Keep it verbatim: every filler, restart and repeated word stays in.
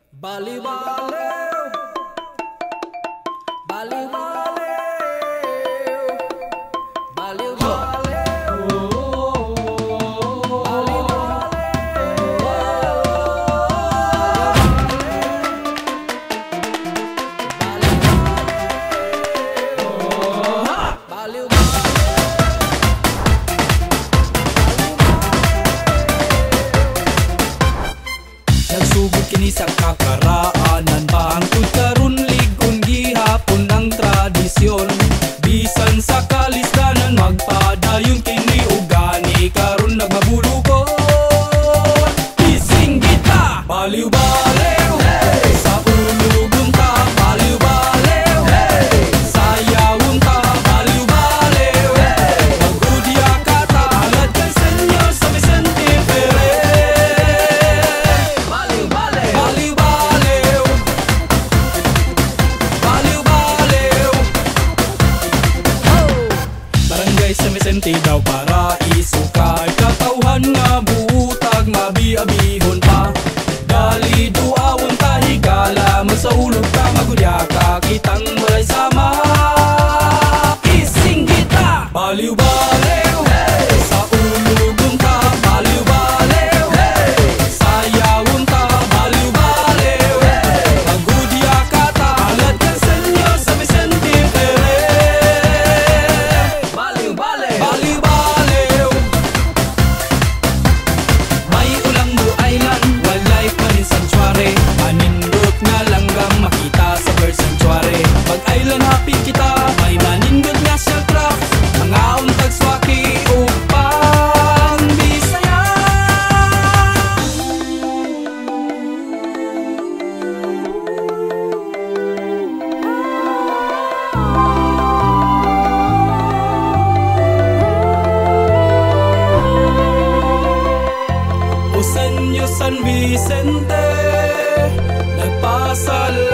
Baliw baliw, baliw baliw, baliw baliw, baliw baliw, baliw nagsugod kini sa kakaraanan, bangkod karon ligon gihapon ang tradisyon. Bisan sa kalistanan magpadayon kini ug gani karon nagmabulukon. Kising kita baliw baliw, hey! Sa ulugon ta baliw baliw, hey! Sayawon ta baliw baliw, hey! Magudya ka ta alad kay senyo sa Vicente Ferrer. Baliw baliw, baliw baliw, baliw baliw, oh! Barangay San Vicente daw paraiso kay katawhan nga buutag mabi-abihon pa. Dali duawon ta higala magsaulog ta magudya ka kitang walay sama. Kising kita baliw baliw, hey! Sa ulugon ta baliw baliw, hey! Sayawon ta baliw baliw, hey! Magudya ka ta alad kang senyo sa Vicente Ferrer. Baliw baliw, baliw baliw, may ulang Blue Island Wildlife Marine Sanctuary. Manindot nga langgam makita sa Bird Sanctuary. Pag island happy kita may manindot nga shelcraft, mga untag swaki upang Bisaya. O Senyo San Vicente, nagpasalamat